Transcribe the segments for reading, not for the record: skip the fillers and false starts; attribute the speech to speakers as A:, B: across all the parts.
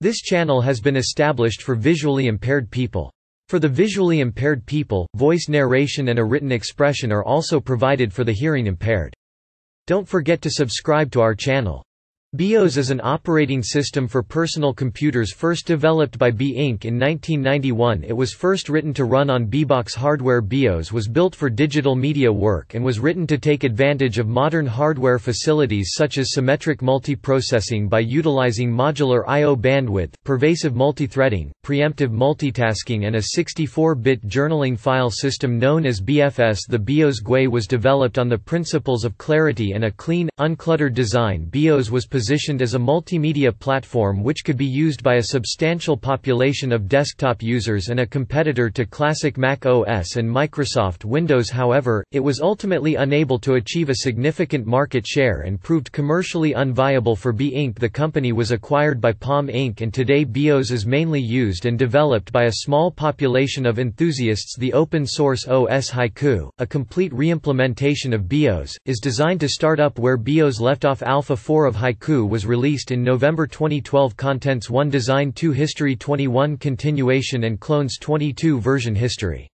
A: This channel has been established for visually impaired people. For the visually impaired people, voice narration and a written expression are also provided for the hearing impaired. Don't forget to subscribe to our channel. BeOS is an operating system for personal computers first developed by BE Inc. in 1991. It was first written to run on BeBox hardware. BeOS was built for digital media work and was written to take advantage of modern hardware facilities such as symmetric multiprocessing by utilizing modular I/O bandwidth, pervasive multithreading, preemptive multitasking, and a 64-bit journaling file system known as BFS. The BeOS GUI was developed on the principles of clarity and a clean, uncluttered design. BeOS was positioned as a multimedia platform which could be used by a substantial population of desktop users and a competitor to classic Mac OS and Microsoft Windows. However, it was ultimately unable to achieve a significant market share and proved commercially unviable for BE Inc. The company was acquired by Palm Inc. and today BeOS is mainly used and developed by a small population of enthusiasts. The open-source OS Haiku, a complete reimplementation of BeOS, is designed to start up where BeOS left off. Alpha 4 of Haiku was released in November 2012. Contents: 1 Design, 2 History, 21 Continuation, and Clones, 22 Version History.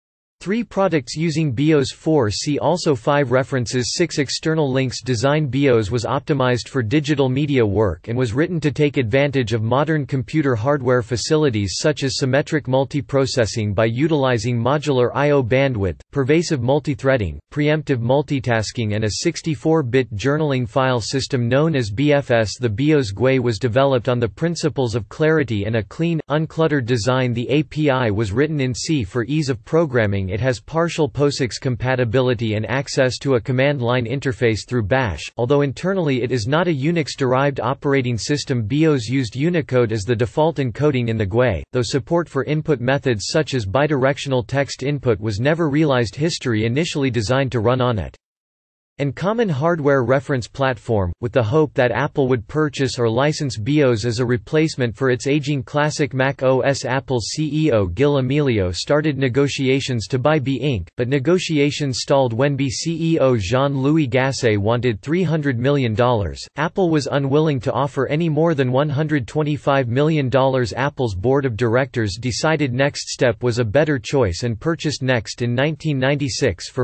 A: 3 Products using BeOS. 4 See also 5 References. 6 External links. Design: BeOS was optimized for digital media work and was written to take advantage of modern computer hardware facilities such as symmetric multiprocessing by utilizing modular I/O bandwidth, pervasive multithreading, preemptive multitasking, and a 64-bit journaling file system known as BFS. The BeOS GUI was developed on the principles of clarity and a clean, uncluttered design. The API was written in C for ease of programming. It has partial POSIX compatibility and access to a command line interface through Bash, although internally it is not a Unix-derived operating system. BeOS used Unicode as the default encoding in the GUI, though support for input methods such as bidirectional text input was never realized. History: initially designed to run on it. And common hardware reference platform, with the hope that Apple would purchase or license BeOS as a replacement for its aging classic Mac OS. Apple's CEO Gil Amelio started negotiations to buy BE Inc., but negotiations stalled when BE CEO Jean-Louis Gasset wanted $300 million. Apple was unwilling to offer any more than $125 million. Apple's board of directors decided Next Step was a better choice and purchased Next in 1996 for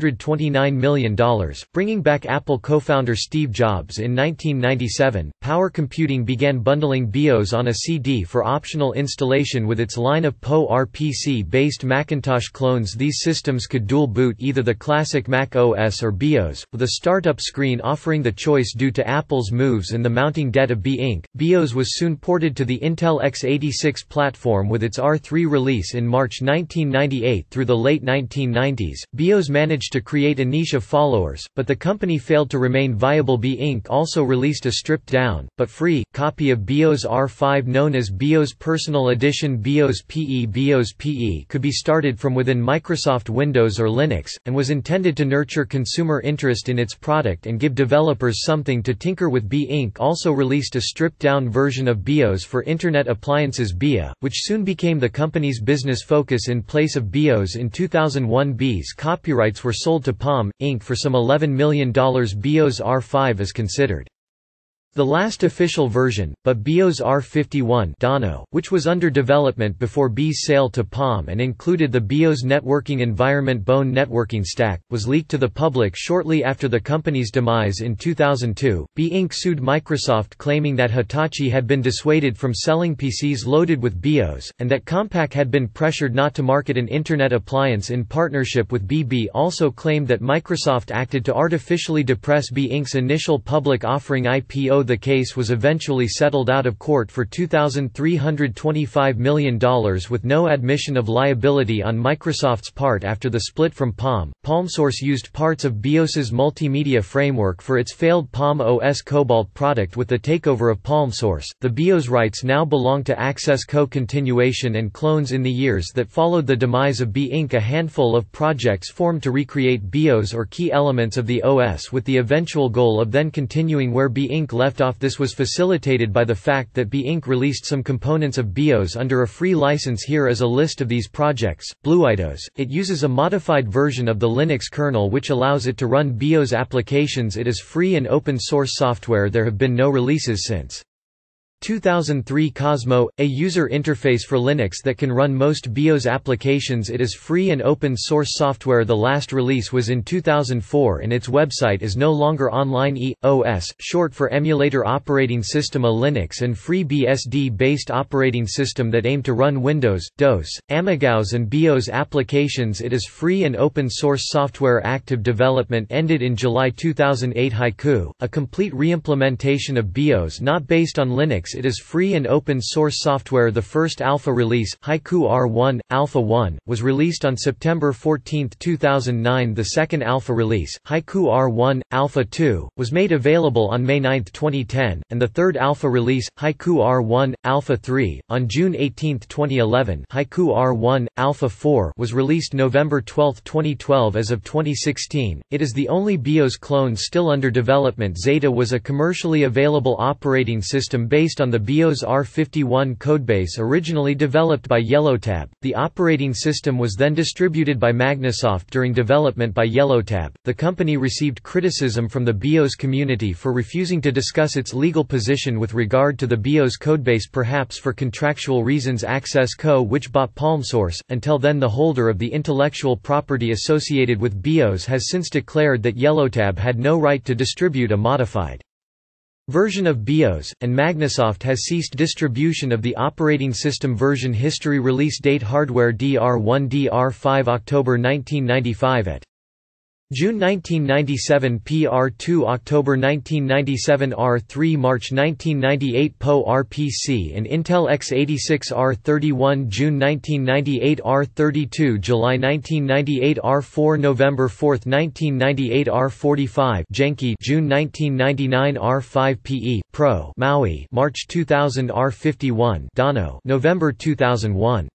A: $429 million. Bringing back Apple co-founder Steve Jobs in 1997, Power Computing began bundling BeOS on a CD for optional installation with its line of PowerPC-based Macintosh clones. These systems could dual boot either the classic Mac OS or BeOS, with a startup screen offering the choice. Due to Apple's moves and the mounting debt of BE Inc., BeOS was soon ported to the Intel x86 platform with its R3 release in March 1998. Through the late 1990s, BeOS managed to create a niche of followers, but the company failed to remain viable. BE Inc. also released a stripped-down, but free, copy of BeOS R5 known as BeOS Personal Edition. BeOS PE. BeOS PE could be started from within Microsoft Windows or Linux, and was intended to nurture consumer interest in its product and give developers something to tinker with. BE Inc. also released a stripped-down version of BeOS for Internet appliances BIA, which soon became the company's business focus in place of BeOS. In 2001, BE's copyrights were sold to Palm, Inc. for some $11 million. BeOS R5 is considered the last official version, but BeOS R51 Dano, which was under development before BE's sale to Palm and included the BeOS networking environment Bone networking stack, was leaked to the public shortly after the company's demise in 2002. BE Inc. sued Microsoft claiming that Hitachi had been dissuaded from selling PCs loaded with BeOS, and that Compaq had been pressured not to market an Internet appliance in partnership with BE. BE also claimed that Microsoft acted to artificially depress BE Inc.'s initial public offering IPO. The case was eventually settled out of court for $2,325 million with no admission of liability on Microsoft's part. After the split from Palm, PalmSource used parts of BeOS's multimedia framework for its failed Palm OS Cobalt product. With the takeover of PalmSource, the BeOS rights now belong to Access Co-Continuation and Clones. In the years that followed the demise of BE Inc., a handful of projects formed to recreate BeOS or key elements of the OS with the eventual goal of then continuing where BE Inc. left off. This was facilitated by the fact that BE Inc. released some components of BeOS under a free license. Here is a list of these projects. BlueIDOS. It uses a modified version of the Linux kernel which allows it to run BeOS applications. It is free and open source software. There have been no releases since. 2003 Cosmo, a user interface for Linux that can run most BeOS applications. It is free and open source software. The last release was in 2004 and its website is no longer online. EOS, short for Emulator Operating System, a Linux and free BSD-based operating system that aim to run Windows, DOS, AmigaOS and BeOS applications. It is free and open source software. Active development ended in July 2008. Haiku, a complete reimplementation of BeOS not based on Linux. It is free and open source software. The first alpha release, Haiku R1, Alpha 1, was released on September 14, 2009. The second alpha release, Haiku R1, Alpha 2, was made available on May 9, 2010, and the third alpha release, Haiku R1, Alpha 3, on June 18, 2011. Haiku R1, Alpha 4 was released November 12, 2012. As of 2016, it is the only BeOS clone still under development. Zeta was a commercially available operating system based on the BeOS R51 codebase originally developed by Yellowtab. The operating system was then distributed by Magnasoft during development by Yellowtab. The company received criticism from the BeOS community for refusing to discuss its legal position with regard to the BeOS codebase, perhaps for contractual reasons. Access Co., which bought PalmSource, until then the holder of the intellectual property associated with BeOS, has since declared that Yellowtab had no right to distribute a modified version of BeOS, and Magnasoft has ceased distribution of the operating system version. History. Release date: hardware DR1 DR5 October 1995 at June 1997, PR2 October 1997, R3 March 1998, PO RPC and Intel x86 R31 June 1998, R32 July 1998, R4 November 4, 1998, R45 Genki June 1999, R5 PE Pro Maui March 2000, R51 Dano November 2001.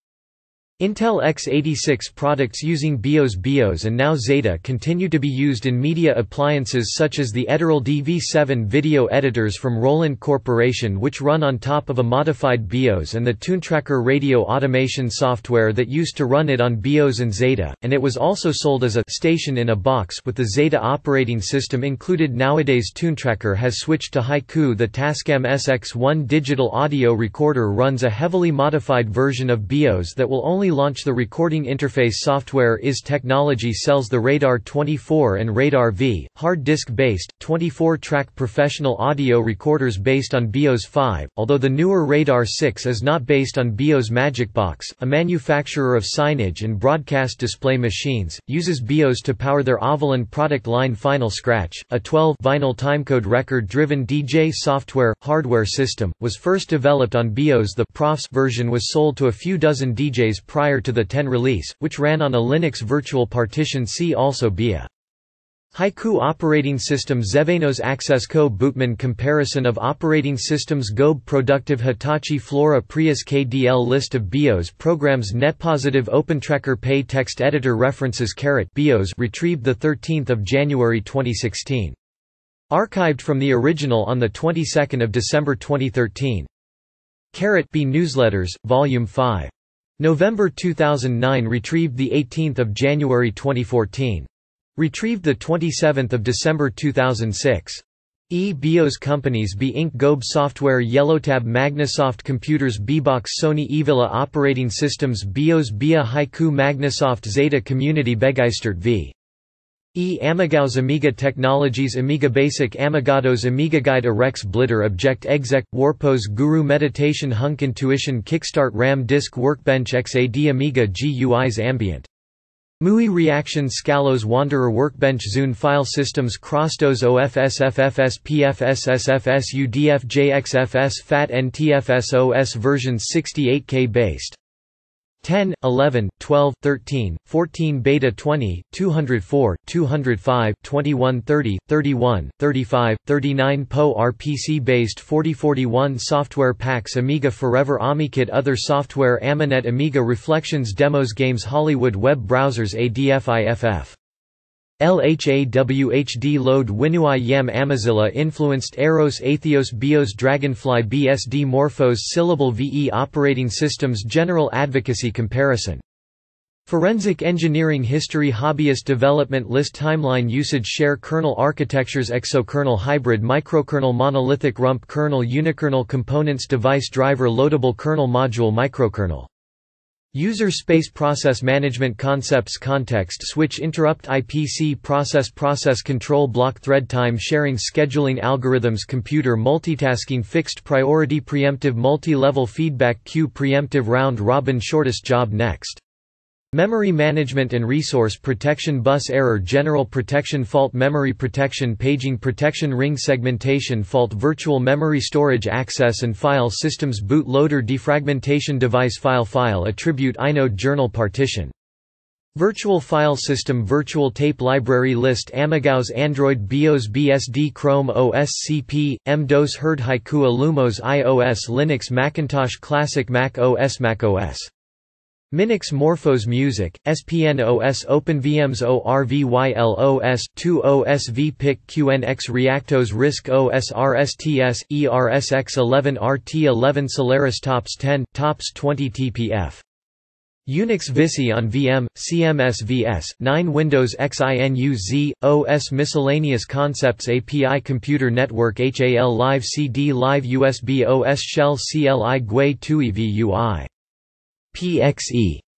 A: Intel x86 products using BeOS and now Zeta continue to be used in media appliances such as the Edirol DV7 video editors from Roland Corporation, which run on top of a modified BeOS, and the TuneTracker radio automation software that used to run it on BeOS and Zeta, and it was also sold as a station in a box with the Zeta operating system included. Nowadays TuneTracker has switched to Haiku. The Tascam SX1 digital audio recorder runs a heavily modified version of BeOS that will only launch the recording interface. Software is Technology sells the Radar 24 and Radar V, hard disk-based, 24-track professional audio recorders based on BeOS 5, although the newer Radar 6 is not based on BeOS. Magicbox, a manufacturer of signage and broadcast display machines, uses BeOS to power their Avalon product line. Final Scratch, a 12-vinyl timecode record-driven DJ software, hardware system, was first developed on BeOS. The Profs version was sold to a few dozen DJs prior to the 10 release, which ran on a Linux virtual partition. See also BeA. Haiku operating system. Xevanos Access Co. Bootman comparison of operating systems. Gobe Productive. Hitachi Flora Prius KDL. List of BeOS programs. Netpositive. OpenTracker. Pay text editor. References. BeOS retrieved 13 January 2016. Archived from the original on 22 December 2013. B Newsletters, Volume 5. November 2009. Retrieved 18 January 2014. Retrieved 27 December 2006. BeOS Companies. B Inc. Gobe Software. Yellowtab. Magnasoft Computers. BeBox. Sony. Evila Operating Systems. BeOS. BeA. Haiku. Magnasoft. Zeta Community. Begeistert v. AmigaOS. Amiga Technologies. Amiga Basic. Amigados. Amiga Guide. Rex Blitter. Object Exec. Warpose. Guru Meditation. Hunk Intuition. Kickstart. RAM Disk Workbench. XAD. Amiga GUIs. Ambient MUI Reaction. Scalos. Wanderer. Workbench. Zune File Systems. Crostos. OFS. FFS. PFS. SFS. UDF. JXFS. FAT. NTFS. OS versions 68K based. 10, 11, 12, 13, 14 Beta 20, 204, 205, 2130, 31, 35, 39 PO RPC-based 4041 Software Packs. Amiga Forever. AmiKit. Other software. Aminet. Amiga Reflections. Demos. Games. Hollywood. Web browsers. ADFIFF. LHAWHD. Load. Winui. Yam. Amazilla. Influenced. Eros. Atheos. BeOS. Dragonfly. BSD. Morphos. Syllable. VE Operating Systems. General Advocacy Comparison. Forensic engineering history hobbyist development list timeline usage share kernel architectures exokernel hybrid microkernel monolithic rump kernel unikernel components device driver loadable kernel module microkernel user space process management concepts context switch interrupt IPC process control block thread time sharing scheduling algorithms computer multitasking fixed priority preemptive multi-level feedback queue preemptive round robin shortest job next memory management and resource protection bus error general protection fault memory protection paging protection ring segmentation fault virtual memory storage access and file systems boot loader defragmentation device file attribute inode journal partition virtual file system virtual tape library list Amigaos Android BeOS BSD Chrome OS CP MS-DOS Herd Haiku Illumos iOS Linux Macintosh Classic Mac OS Minix Morphos Music, SPN OS OpenVMs ORVYLOS, 2 OS VPIC QNX Reactos RISC OS RSTS, ERSX11 RT11 Solaris Tops 10, Tops 20 TPF. Unix Visi on VM, CMS-VS, 9 Windows XINUZ, OS Miscellaneous Concepts API Computer Network HAL Live CD Live USB OS Shell CLI GUI 2 EVUI PXE